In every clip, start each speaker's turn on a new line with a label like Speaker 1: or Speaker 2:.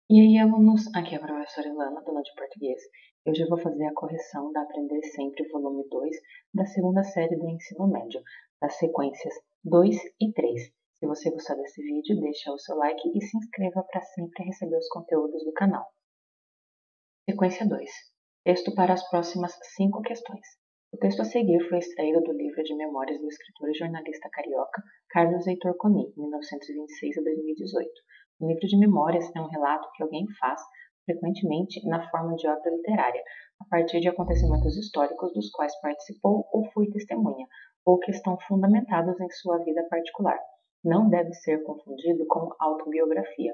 Speaker 1: E aí, alunos, aqui é a professora Ilana, dona de português. Hoje eu vou fazer a correção da Aprender Sempre, volume 2, da segunda série do ensino médio, das sequências 2 e 3. Se você gostar desse vídeo, deixa o seu like e se inscreva para sempre receber os conteúdos do canal. Sequência 2. Texto para as próximas 5 questões. O texto a seguir foi extraído do livro de memórias do escritor e jornalista carioca Carlos Heitor Coni, 1926 a 2018. O livro de memórias é um relato que alguém faz, frequentemente na forma de obra literária, a partir de acontecimentos históricos dos quais participou ou foi testemunha, ou que estão fundamentados em sua vida particular. Não deve ser confundido com autobiografia.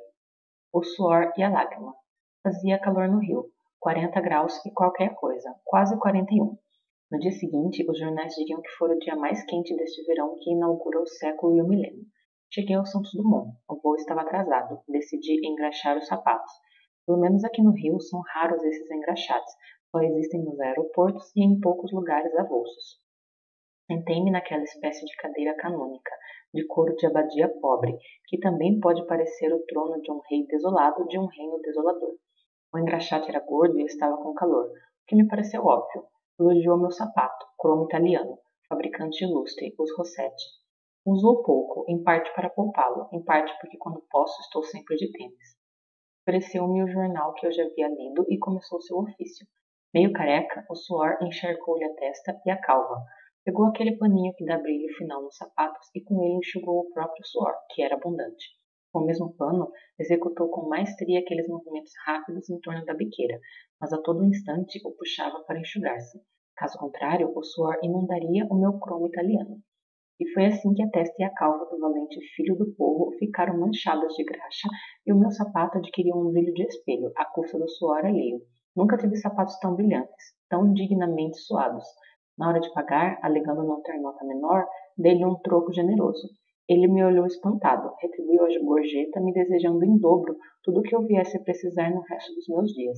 Speaker 1: O suor e a lágrima. Fazia calor no Rio, 40 graus e qualquer coisa, quase 41. No dia seguinte, os jornais diriam que foi o dia mais quente deste verão que inaugura o século e o milênio. Cheguei ao Santos Dumont. O voo estava atrasado. Decidi engraxar os sapatos. Pelo menos aqui no Rio são raros esses engraxates. Só existem nos aeroportos e em poucos lugares avulsos. Sentei-me naquela espécie de cadeira canônica, de couro de abadia pobre, que também pode parecer o trono de um rei desolado de um reino desolador. O engraxate era gordo e estava com calor, o que me pareceu óbvio. Elogiou meu sapato, cromo italiano, fabricante ilustre, os Rossetti. Usou pouco, em parte para poupá-lo, em parte porque quando posso estou sempre de tênis. Ofereceu-me o jornal que eu já havia lido e começou seu ofício. Meio careca, o suor encharcou-lhe a testa e a calva. Pegou aquele paninho que dá brilho final nos sapatos e com ele enxugou o próprio suor, que era abundante. Com o mesmo pano, executou com maestria aqueles movimentos rápidos em torno da biqueira, mas a todo instante o puxava para enxugar-se. Caso contrário, o suor inundaria o meu cromo italiano. E foi assim que a testa e a calva do valente filho do povo ficaram manchadas de graxa e o meu sapato adquiriu um brilho de espelho, à custa do suor alheio. Nunca tive sapatos tão brilhantes, tão dignamente suados. Na hora de pagar, alegando não ter nota menor, dei-lhe um troco generoso. Ele me olhou espantado, retribuiu a gorjeta, me desejando em dobro tudo o que eu viesse a precisar no resto dos meus dias.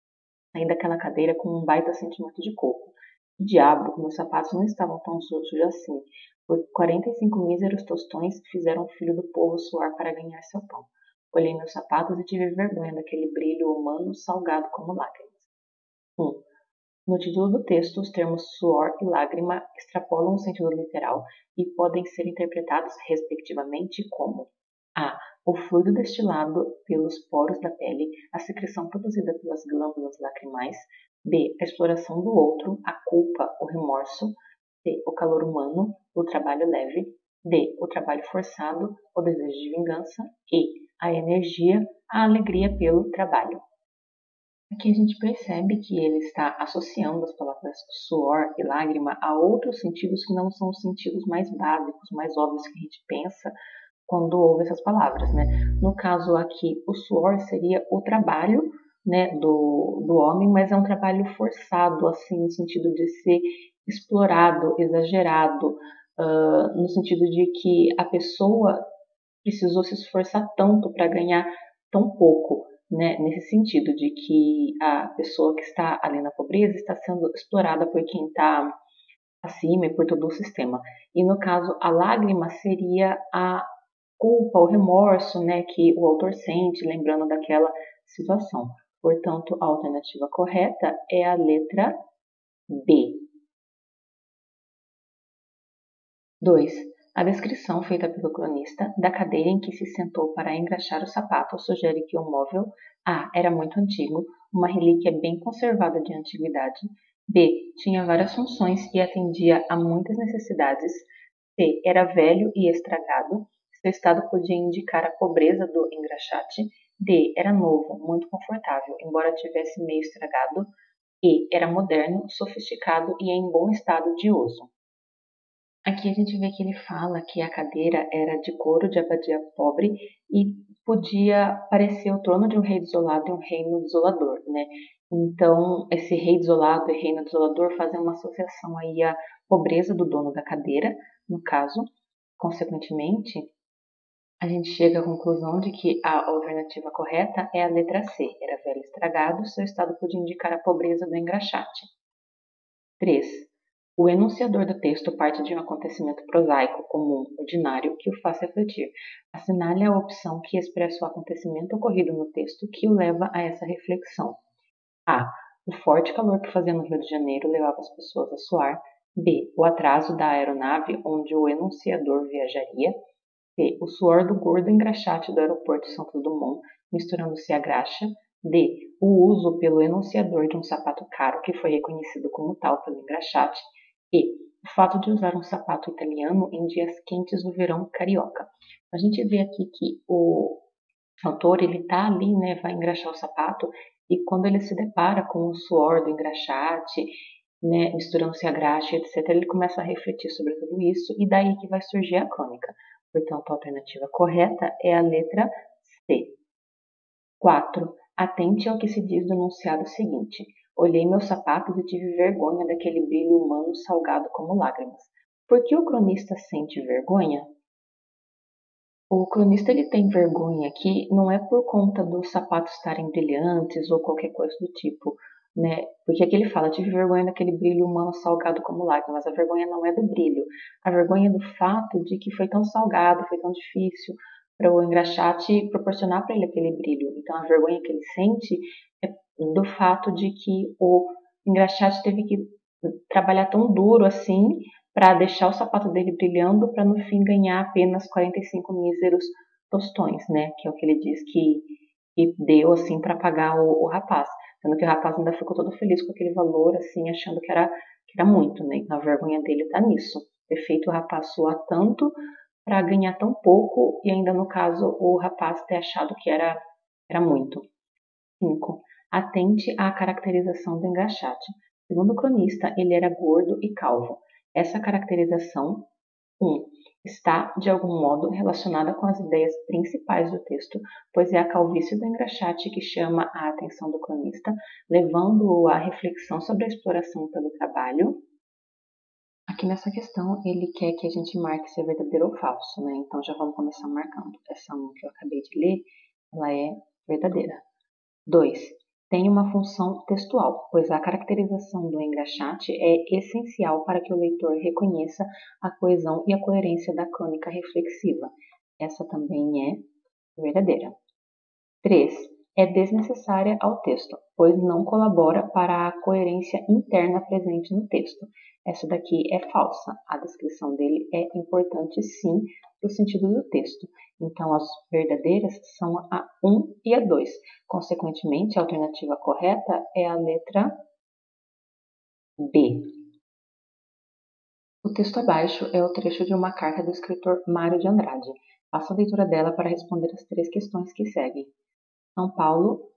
Speaker 1: Saí daquela cadeira com um baita sentimento de culpa. Que diabo, meus sapatos não estavam tão sujos assim. Por 45 míseros tostões fizeram o filho do povo suar para ganhar seu pão. Olhei meus sapatos e tive vergonha daquele brilho humano salgado como lágrimas. 1. No título do texto, os termos suor e lágrima extrapolam o sentido literal e podem ser interpretados, respectivamente, como a. O fluido destilado pelos poros da pele, a secreção produzida pelas glândulas lacrimais. B. A exploração do outro, a culpa, o remorso. C. O calor humano, o trabalho leve. D. O trabalho forçado, o desejo de vingança. E. A energia, a alegria pelo trabalho. Aqui a gente percebe que ele está associando as palavras suor e lágrima a outros sentidos que não são os sentidos mais básicos, mais óbvios que a gente pensa quando ouve essas palavras, né? No caso aqui, o suor seria o trabalho, né, do homem, mas é um trabalho forçado, assim, no sentido de ser explorado, exagerado, no sentido de que a pessoa precisou se esforçar tanto para ganhar tão pouco, né? Nesse sentido de que a pessoa que está ali na pobreza está sendo explorada por quem está acima e por todo o sistema. E no caso, a lágrima seria a culpa, o remorso, né, que o autor sente, lembrando daquela situação. Portanto, a alternativa correta é a letra B. 2. A descrição feita pelo cronista da cadeira em que se sentou para engraxar o sapato sugere que o móvel A. Era muito antigo, uma relíquia bem conservada de antiguidade. B. Tinha várias funções e atendia a muitas necessidades. C. Era velho e estragado. Seu estado podia indicar a pobreza do engraxate. D. Era novo, muito confortável, embora tivesse meio estragado. E. Era moderno, sofisticado e em bom estado de uso. Aqui a gente vê que ele fala que a cadeira era de couro de abadia pobre e podia parecer o trono de um rei desolado e um reino desolador, né? Então, esse rei desolado e reino desolador fazem uma associação aí à pobreza do dono da cadeira, no caso. Consequentemente, a gente chega à conclusão de que a alternativa correta é a letra C. Era velho e estragado, seu estado podia indicar a pobreza do engraxate. 3. O enunciador do texto parte de um acontecimento prosaico, comum, ordinário, que o faz refletir. Assinale a opção que expressa o acontecimento ocorrido no texto que o leva a essa reflexão. A. O forte calor que fazia no Rio de Janeiro levava as pessoas a suar. B. O atraso da aeronave onde o enunciador viajaria. C. O suor do gordo engraxate do aeroporto Santos Dumont, misturando-se à graxa. D. O uso pelo enunciador de um sapato caro que foi reconhecido como tal pelo engraxate. E. O fato de usar um sapato italiano em dias quentes do verão carioca. A gente vê aqui que o autor, ele tá ali, né, vai engraxar o sapato, e quando ele se depara com o suor do engraxate, né, misturando-se a graxa, etc., ele começa a refletir sobre tudo isso, e daí que vai surgir a crônica. Portanto, a alternativa correta é a letra C. 4. Atente ao que se diz do enunciado seguinte. Olhei meus sapatos e tive vergonha daquele brilho humano salgado como lágrimas. Por que o cronista sente vergonha? O cronista ele tem vergonha aqui não é por conta dos sapatos estarem brilhantes ou qualquer coisa do tipo, né? Porque aqui ele fala, tive vergonha daquele brilho humano salgado como lágrimas. A vergonha não é do brilho, a vergonha é do fato de que foi tão salgado, foi tão difícil para o engraxate proporcionar para ele aquele brilho. Então a vergonha que ele sente é do fato de que o engraxate teve que trabalhar tão duro assim para deixar o sapato dele brilhando para no fim ganhar apenas 45 míseros tostões, né? Que é o que ele diz que deu assim para pagar o rapaz. Sendo que o rapaz ainda ficou todo feliz com aquele valor, assim, achando que era muito, né? Então a vergonha dele tá nisso. Ter feito o rapaz suar tanto para ganhar tão pouco e ainda no caso o rapaz ter achado que era muito. 5. Atente à caracterização do engraxate. Segundo o cronista, ele era gordo e calvo. Essa caracterização 1. Está, de algum modo, relacionada com as ideias principais do texto, pois é a calvície do engraxate que chama a atenção do cronista, levando-o à reflexão sobre a exploração pelo trabalho. Aqui nessa questão, ele quer que a gente marque se é verdadeiro ou falso, né? Então já vamos começar marcando. Essa 1 que eu acabei de ler, ela é verdadeira. 2. Tem uma função textual, pois a caracterização do engraxate é essencial para que o leitor reconheça a coesão e a coerência da crônica reflexiva. Essa também é verdadeira. 3. É desnecessária ao texto, pois não colabora para a coerência interna presente no texto. Essa daqui é falsa. A descrição dele é importante sim para o sentido do texto. Então, as verdadeiras são a 1 e a 2. Consequentemente, a alternativa correta é a letra B. O texto abaixo é o trecho de uma carta do escritor Mário de Andrade. Faça a leitura dela para responder as 3 questões que seguem. São Paulo,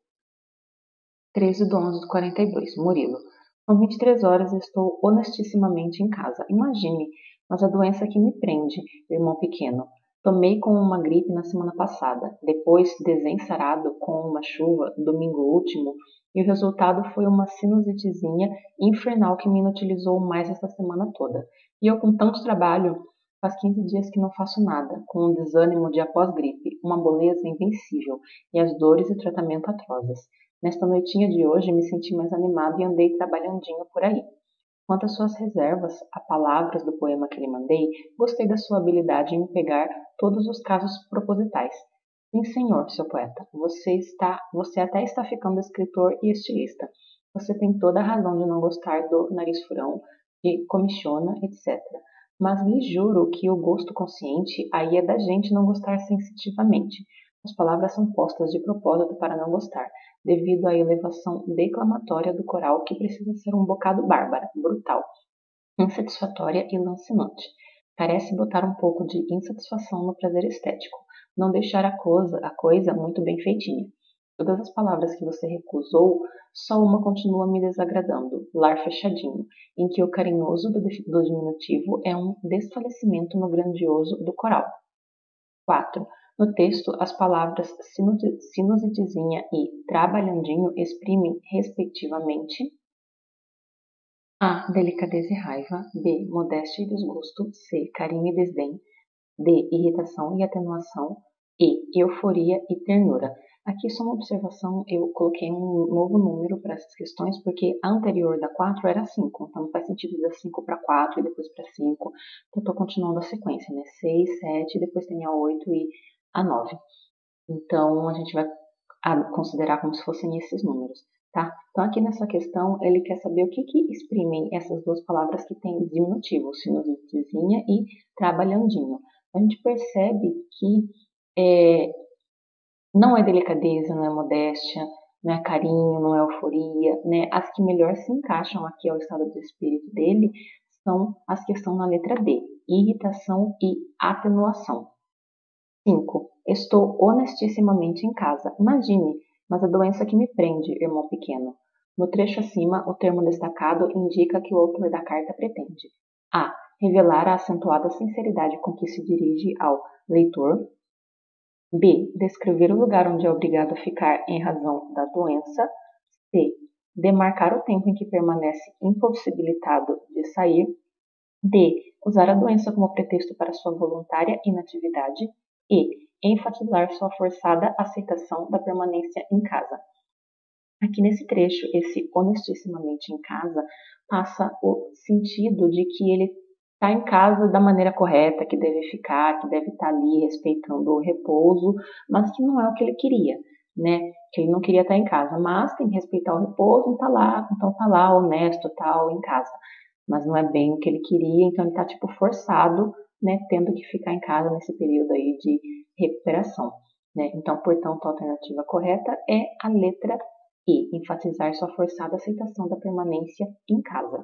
Speaker 1: 13/11/42. Murilo. São 23 horas e estou honestissimamente em casa. Imagine, mas a doença que me prende, irmão pequeno. Tomei com uma gripe na semana passada, depois desensarado com uma chuva, domingo último, e o resultado foi uma sinusitezinha infernal que me inutilizou mais esta semana toda. E eu com tanto trabalho, faz 15 dias que não faço nada, com um desânimo de após-gripe, uma moleza invencível, e as dores e o tratamento atrozes. Nesta noitinha de hoje me senti mais animado e andei trabalhandinho por aí. Quanto às suas reservas, a palavras do poema que lhe mandei, gostei da sua habilidade em pegar todos os casos propositais. Sim, senhor, seu poeta, você até está ficando escritor e estilista. Você tem toda a razão de não gostar do nariz furão, de comichona, etc. Mas lhe juro que o gosto consciente aí é da gente não gostar sensitivamente. As palavras são postas de propósito para não gostar, devido à elevação declamatória do coral que precisa ser um bocado bárbara, brutal, insatisfatória e lancinante. Parece botar um pouco de insatisfação no prazer estético, não deixar a coisa muito bem feitinha. Todas as palavras que você recusou, só uma continua me desagradando, lar fechadinho, em que o carinhoso do diminutivo é um desfalecimento no grandioso do coral. 4. No texto, as palavras sinusitezinha e trabalhandinho exprimem, respectivamente, A. Delicadeza e raiva. B. Modéstia e desgosto. C. Carinho e desdém. D. Irritação e atenuação. E. Euforia e ternura. Aqui só uma observação, eu coloquei um novo número para essas questões, porque a anterior da 4 era 5, então não faz sentido dar 5 para 4 e depois para 5, então eu estou continuando a sequência, né? 6, 7, depois tem a 8 e a 9. Então a gente vai considerar como se fossem esses números, tá? Então aqui nessa questão ele quer saber o que exprimem essas duas palavras que têm diminutivo, sinusitezinha e trabalhandinho. A gente percebe que não é delicadeza, não é modéstia, não é carinho, não é euforia, né? As que melhor se encaixam aqui ao estado de espírito dele são as que estão na letra D, irritação e atenuação. 5. Estou honestissimamente em casa. Imagine, mas a doença que me prende, irmão pequeno. No trecho acima, o termo destacado indica que o autor da carta pretende a. Revelar a acentuada sinceridade com que se dirige ao leitor. B. Descrever o lugar onde é obrigado a ficar em razão da doença. C. Demarcar o tempo em que permanece impossibilitado de sair. D. Usar a doença como pretexto para sua voluntária inatividade. E. Enfatizar sua forçada aceitação da permanência em casa. Aqui nesse trecho, esse honestissimamente em casa passa o sentido de que ele está em casa da maneira correta, que deve ficar, que deve estar ali respeitando o repouso, mas que não é o que ele queria, né? Que ele não queria estar em casa, mas tem que respeitar o repouso, então tá lá honesto, tal, em casa. Mas não é bem o que ele queria, então ele tá tipo forçado, né, tendo que ficar em casa nesse período aí de recuperação, né? Então, portanto, a alternativa correta é a letra E, enfatizar sua forçada aceitação da permanência em casa.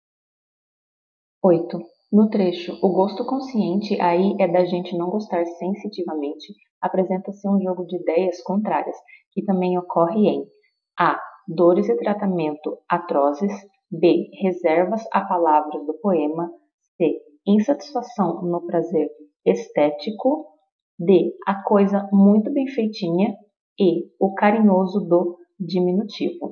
Speaker 1: 8. No trecho, o gosto consciente aí é da gente não gostar sensitivamente, apresenta-se um jogo de ideias contrárias, que também ocorre em A. Dores e tratamento atrozes. B. Reservas a palavras do poema. C. Insatisfação no prazer estético. D. A coisa muito bem feitinha. E. O carinhoso do diminutivo.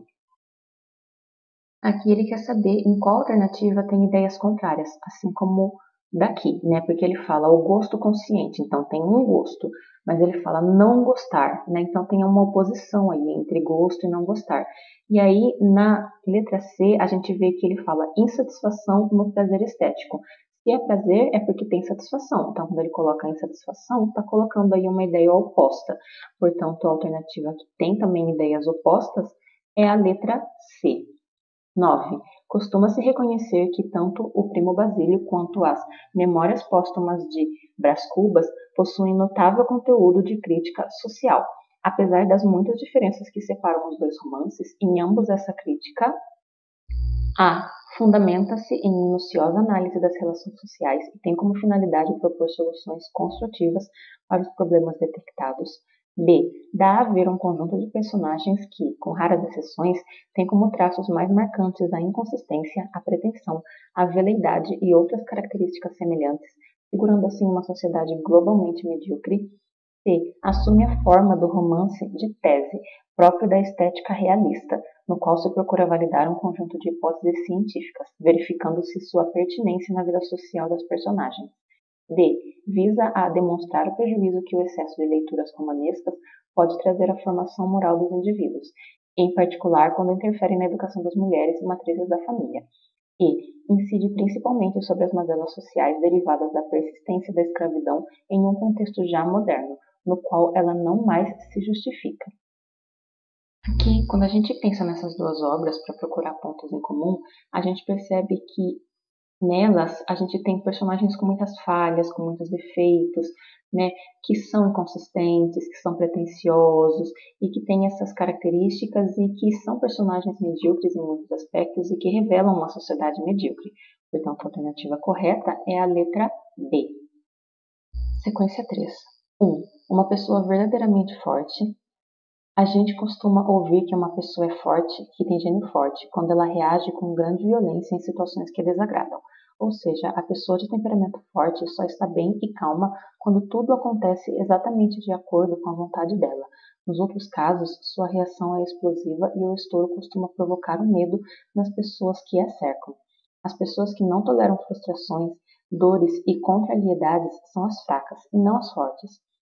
Speaker 1: Aqui ele quer saber em qual alternativa tem ideias contrárias, assim como daqui, né? Porque ele fala o gosto consciente, então tem um gosto, mas ele fala não gostar, né? Então tem uma oposição aí entre gosto e não gostar. E aí na letra C a gente vê que ele fala insatisfação no prazer estético. Se é prazer, é porque tem satisfação. Então, quando ele coloca insatisfação, está colocando aí uma ideia oposta. Portanto, a alternativa que tem também ideias opostas é a letra C. 9. Costuma-se reconhecer que tanto o Primo Basílio quanto as Memórias Póstumas de Brás Cubas possuem notável conteúdo de crítica social. Apesar das muitas diferenças que separam os dois romances, em ambos essa crítica A. Fundamenta-se em minuciosa análise das relações sociais e tem como finalidade propor soluções construtivas para os problemas detectados. B. Dá a ver um conjunto de personagens que, com raras exceções, têm como traços mais marcantes a inconsistência, a pretensão, a veleidade e outras características semelhantes, figurando assim uma sociedade globalmente medíocre. C. Assume a forma do romance de tese, próprio da estética realista, no qual se procura validar um conjunto de hipóteses científicas, verificando-se sua pertinência na vida social das personagens. D. Visa a demonstrar o prejuízo que o excesso de leituras romanescas pode trazer à formação moral dos indivíduos, em particular quando interfere na educação das mulheres e matrizes da família. E incide principalmente sobre as mazelas sociais derivadas da persistência da escravidão em um contexto já moderno, no qual ela não mais se justifica. Aqui, quando a gente pensa nessas duas obras para procurar pontos em comum, a gente percebe que nelas a gente tem personagens com muitas falhas, com muitos defeitos, né, que são inconsistentes, que são pretensiosos e que têm essas características e que são personagens medíocres em muitos aspectos e que revelam uma sociedade medíocre. Portanto, a alternativa correta é a letra B. Sequência 3. 1. Uma pessoa verdadeiramente forte. A gente costuma ouvir que uma pessoa é forte, que tem gênio forte, quando ela reage com grande violência em situações que a desagradam. Ou seja, a pessoa de temperamento forte só está bem e calma quando tudo acontece exatamente de acordo com a vontade dela. Nos outros casos, sua reação é explosiva e o estouro costuma provocar o medo nas pessoas que a cercam. As pessoas que não toleram frustrações, dores e contrariedades são as fracas e não as fortes.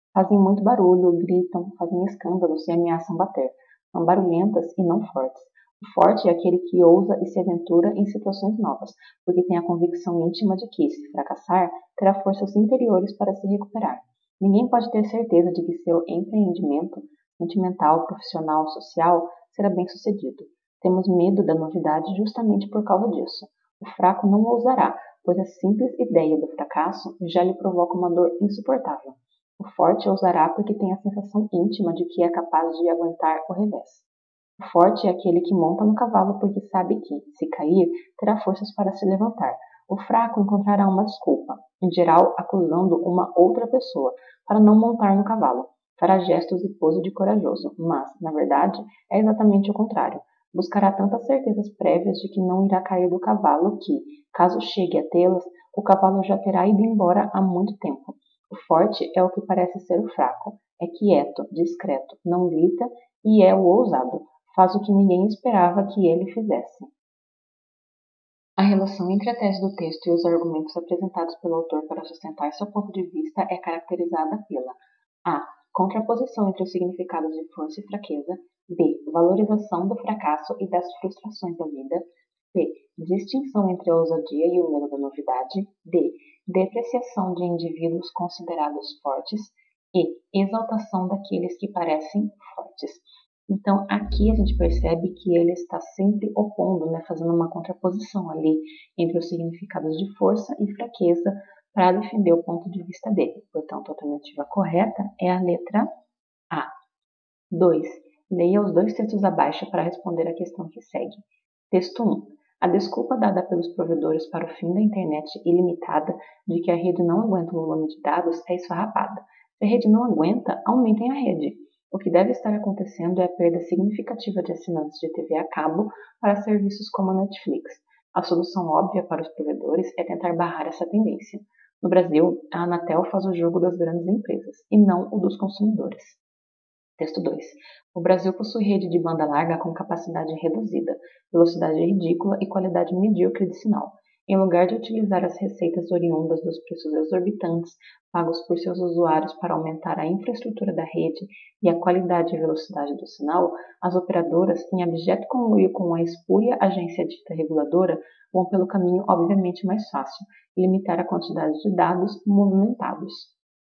Speaker 1: Fazem muito barulho, gritam, fazem escândalos e ameaçam bater. São barulhentas e não fortes. O forte é aquele que ousa e se aventura em situações novas, porque tem a convicção íntima de que, se fracassar, terá forças interiores para se recuperar. Ninguém pode ter certeza de que seu empreendimento, sentimental, profissional, social, será bem sucedido. Temos medo da novidade justamente por causa disso. O fraco não ousará, pois a simples ideia do fracasso já lhe provoca uma dor insuportável. O forte ousará porque tem a sensação íntima de que é capaz de aguentar o revés. O forte é aquele que monta no cavalo porque sabe que, se cair, terá forças para se levantar. O fraco encontrará uma desculpa, em geral acusando uma outra pessoa, para não montar no cavalo. Fará gestos e pose de corajoso, mas, na verdade, é exatamente o contrário. Buscará tantas certezas prévias de que não irá cair do cavalo que, caso chegue a tê-las, o cavalo já terá ido embora há muito tempo. O forte é o que parece ser o fraco. É quieto, discreto, não grita e é o ousado. Faz o que ninguém esperava que ele fizesse. A relação entre a tese do texto e os argumentos apresentados pelo autor para sustentar seu ponto de vista é caracterizada pela a. Contraposição entre os significados de força e fraqueza. B. Valorização do fracasso e das frustrações da vida. C. Distinção entre a ousadia e o medo da novidade. D. Depreciação de indivíduos considerados fortes. E. Exaltação daqueles que parecem fortes. Então, aqui a gente percebe que ele está sempre opondo, né, fazendo uma contraposição ali entre os significados de força e fraqueza para defender o ponto de vista dele. Portanto, a alternativa correta é a letra A. 2. Leia os dois textos abaixo para responder a questão que segue. Texto 1. A desculpa dada pelos provedores para o fim da internet ilimitada de que a rede não aguenta o volume de dados é esfarrapada. Se a rede não aguenta, aumentem a rede. O que deve estar acontecendo é a perda significativa de assinantes de TV a cabo para serviços como a Netflix. A solução óbvia para os provedores é tentar barrar essa tendência. No Brasil, a Anatel faz o jogo das grandes empresas e não o dos consumidores. Texto 2. O Brasil possui rede de banda larga com capacidade reduzida, velocidade ridícula e qualidade medíocre de sinal. Em lugar de utilizar as receitas oriundas dos preços exorbitantes pagos por seus usuários para aumentar a infraestrutura da rede e a qualidade e velocidade do sinal, as operadoras, em abjeto conluio com a espúria agência dita reguladora, vão pelo caminho obviamente mais fácil, limitar a quantidade de dados movimentados.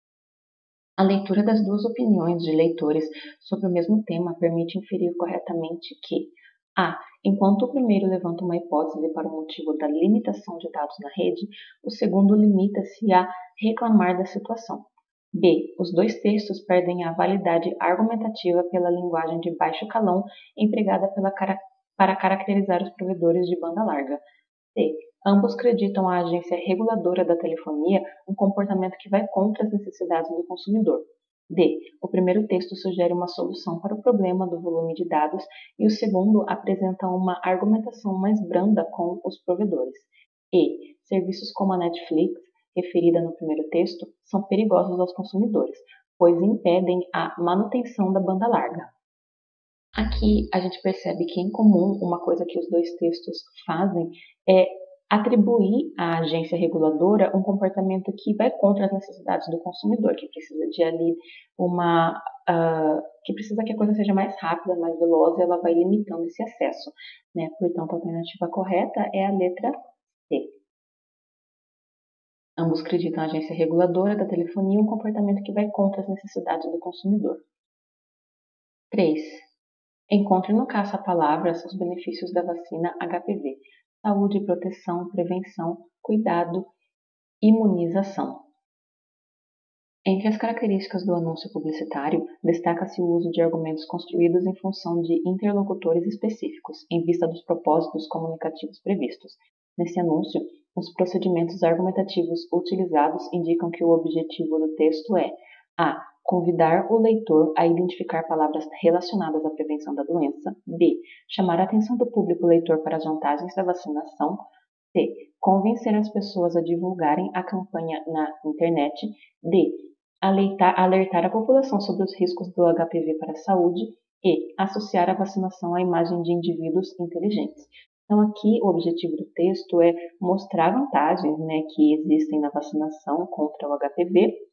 Speaker 1: A leitura das duas opiniões de leitores sobre o mesmo tema permite inferir corretamente que a. Enquanto o primeiro levanta uma hipótese para o motivo da limitação de dados na rede, o segundo limita-se a reclamar da situação. B. Os dois textos perdem a validade argumentativa pela linguagem de baixo calão empregada para caracterizar os provedores de banda larga. C. Ambos creditam à agência reguladora da telefonia um comportamento que vai contra as necessidades do consumidor. D. O primeiro texto sugere uma solução para o problema do volume de dados e o segundo apresenta uma argumentação mais branda com os provedores. E. Serviços como a Netflix, referida no primeiro texto, são perigosos aos consumidores, pois impedem a manutenção da banda larga. Aqui a gente percebe que, em comum, uma coisa que os dois textos fazem é atribuir à agência reguladora um comportamento que vai contra as necessidades do consumidor, que precisa de ali que precisa que a coisa seja mais rápida, mais veloz, e ela vai limitando esse acesso, né? Portanto, a alternativa correta é a letra C. Ambos acreditam na agência reguladora da telefonia um comportamento que vai contra as necessidades do consumidor. 3. Encontre no caça-palavras os benefícios da vacina HPV. Saúde, proteção, prevenção, cuidado, imunização. Entre as características do anúncio publicitário, destaca-se o uso de argumentos construídos em função de interlocutores específicos, em vista dos propósitos comunicativos previstos. Nesse anúncio, os procedimentos argumentativos utilizados indicam que o objetivo do texto é a. Convidar o leitor a identificar palavras relacionadas à prevenção da doença. B. Chamar a atenção do público leitor para as vantagens da vacinação. C. Convencer as pessoas a divulgarem a campanha na internet. D. Alertar a população sobre os riscos do HPV para a saúde. E. Associar a vacinação à imagem de indivíduos inteligentes. Então, aqui o objetivo do texto é mostrar vantagens, né, que existem na vacinação contra o HPV,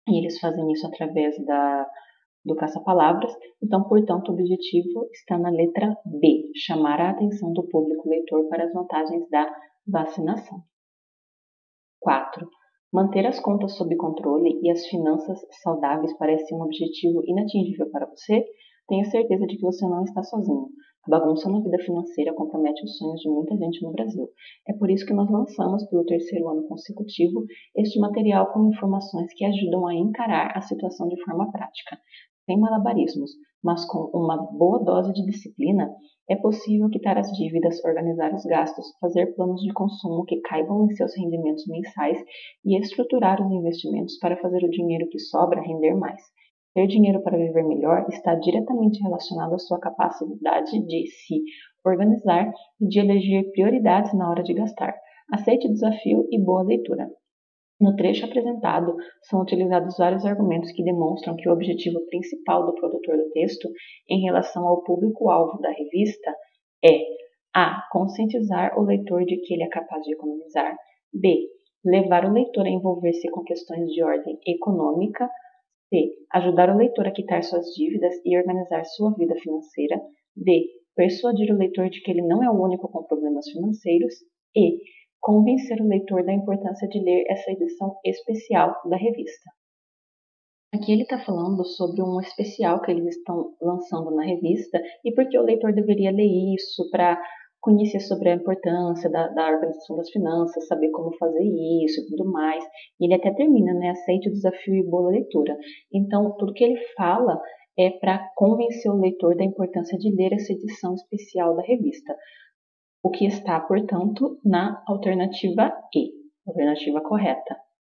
Speaker 1: e eles fazem isso através do caça-palavras. Então, portanto, o objetivo está na letra B, chamar a atenção do público leitor para as vantagens da vacinação. 4. Manter as contas sob controle e as finanças saudáveis parece um objetivo inatingível para você? Tenha certeza de que você não está sozinho. A bagunça na vida financeira compromete os sonhos de muita gente no Brasil. É por isso que nós lançamos, pelo 3º ano consecutivo, este material com informações que ajudam a encarar a situação de forma prática. Sem malabarismos, mas com uma boa dose de disciplina, é possível quitar as dívidas, organizar os gastos, fazer planos de consumo que caibam em seus rendimentos mensais e estruturar os investimentos para fazer o dinheiro que sobra render mais. Ter dinheiro para viver melhor está diretamente relacionado à sua capacidade de se organizar e de eleger prioridades na hora de gastar. Aceite o desafio e boa leitura. No trecho apresentado, são utilizados vários argumentos que demonstram que o objetivo principal do produtor do texto em relação ao público-alvo da revista é a. Conscientizar o leitor de que ele é capaz de economizar, b. Levar o leitor a envolver-se com questões de ordem econômica, c. Ajudar o leitor a quitar suas dívidas e organizar sua vida financeira, d. Persuadir o leitor de que ele não é o único com problemas financeiros, e. Convencer o leitor da importância de ler essa edição especial da revista. Aqui ele está falando sobre um especial que eles estão lançando na revista e porque o leitor deveria ler isso para conhecer sobre a importância da organização das finanças, saber como fazer isso e tudo mais. E ele até termina, né? Aceite o desafio e boa leitura. Então, tudo que ele fala é para convencer o leitor da importância de ler essa edição especial da revista. O que está, portanto, na alternativa E, alternativa correta.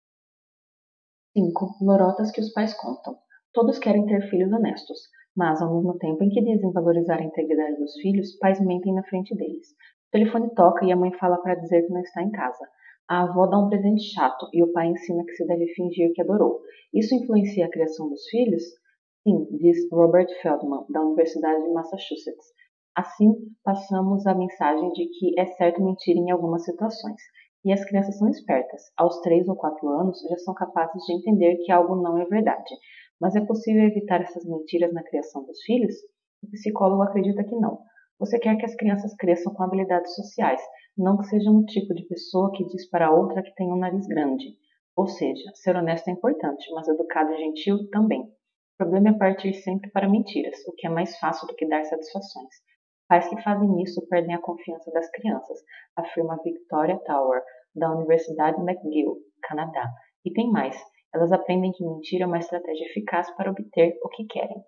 Speaker 1: 5. Lorotas que os pais contam. Todos querem ter filhos honestos, mas ao mesmo tempo em que dizem valorizar a integridade dos filhos, pais mentem na frente deles. O telefone toca e a mãe fala para dizer que não está em casa. A avó dá um presente chato e o pai ensina que se deve fingir que adorou. Isso influencia a criação dos filhos? Sim, diz Robert Feldman, da Universidade de Massachusetts. Assim, passamos a mensagem de que é certo mentir em algumas situações. E as crianças são espertas. Aos 3 ou 4 anos, já são capazes de entender que algo não é verdade. Mas é possível evitar essas mentiras na criação dos filhos? O psicólogo acredita que não. Você quer que as crianças cresçam com habilidades sociais, não que sejam um tipo de pessoa que diz para outra que tem um nariz grande. Ou seja, ser honesto é importante, mas educado e gentil também. O problema é partir sempre para mentiras, o que é mais fácil do que dar satisfações. Pais que fazem isso perdem a confiança das crianças, afirma Victoria Tower, da Universidade McGill, Canadá. E tem mais, elas aprendem que mentir é uma estratégia eficaz para obter o que querem.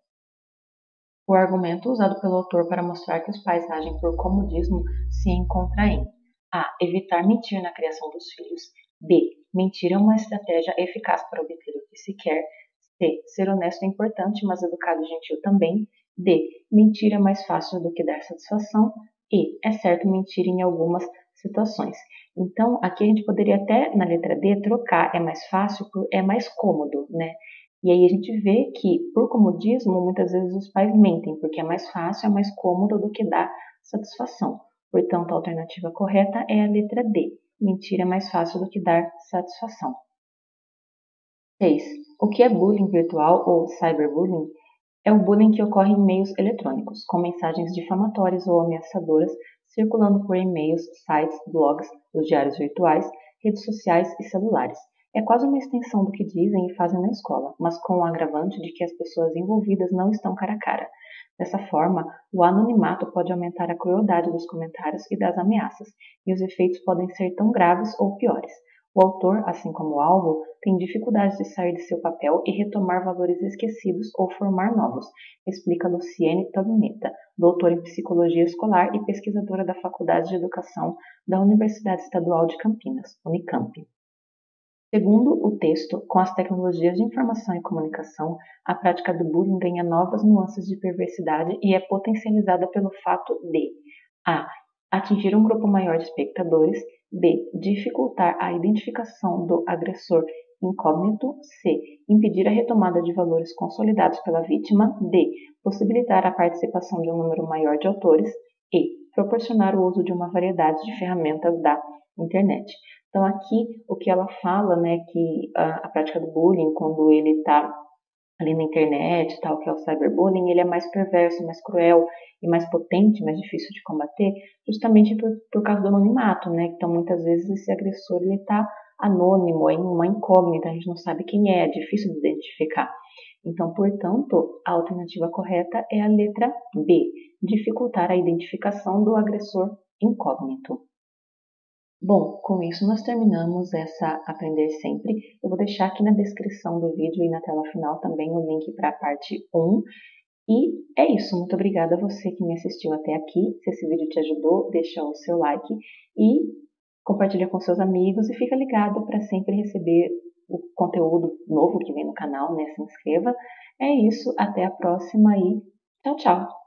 Speaker 1: O argumento usado pelo autor para mostrar que os pais agem por comodismo se encontra em a. Evitar mentir na criação dos filhos, b. Mentir é uma estratégia eficaz para obter o que se quer, c. Ser honesto é importante, mas educado e gentil também, d. Mentir é mais fácil do que dar satisfação. E. É certo mentir em algumas situações. Então, aqui a gente poderia até, na letra D, trocar é mais fácil por é mais cômodo, né? E aí a gente vê que, por comodismo, muitas vezes os pais mentem, porque é mais fácil, é mais cômodo do que dar satisfação. Portanto, a alternativa correta é a letra D. Mentir é mais fácil do que dar satisfação. 6. O que é bullying virtual ou cyberbullying? É o bullying que ocorre em meios eletrônicos, com mensagens difamatórias ou ameaçadoras circulando por e-mails, sites, blogs, os diários virtuais, redes sociais e celulares. É quase uma extensão do que dizem e fazem na escola, mas com o agravante de que as pessoas envolvidas não estão cara a cara. Dessa forma, o anonimato pode aumentar a crueldade dos comentários e das ameaças, e os efeitos podem ser tão graves ou piores. O autor, assim como o alvo, tem dificuldades de sair de seu papel e retomar valores esquecidos ou formar novos, explica Luciene Tabuneta, doutora em Psicologia Escolar e pesquisadora da Faculdade de Educação da Universidade Estadual de Campinas, Unicamp. Segundo o texto, com as tecnologias de informação e comunicação, a prática do bullying ganha novas nuances de perversidade e é potencializada pelo fato de a. Atingir um grupo maior de espectadores, b. Dificultar a identificação do agressor incógnito, c. Impedir a retomada de valores consolidados pela vítima, d. Possibilitar a participação de um número maior de autores e proporcionar o uso de uma variedade de ferramentas da internet. Então aqui o que ela fala, né, que a prática do bullying, quando ele está ali na internet, tal, que é o cyberbullying, ele é mais perverso, mais cruel e mais potente, mais difícil de combater, justamente por causa do anonimato, né? Então muitas vezes esse agressor ele está anônimo, é uma incógnita, a gente não sabe quem é difícil de identificar. Então, portanto, a alternativa correta é a letra B, dificultar a identificação do agressor incógnito. Bom, com isso nós terminamos essa Aprender Sempre. Eu vou deixar aqui na descrição do vídeo e na tela final também o link para a parte 1. E é isso, muito obrigada a você que me assistiu até aqui. Se esse vídeo te ajudou, deixa o seu like e compartilha com seus amigos e fica ligado para sempre receber o conteúdo novo que vem no canal, né? Se inscreva. É isso, até a próxima e tchau, tchau!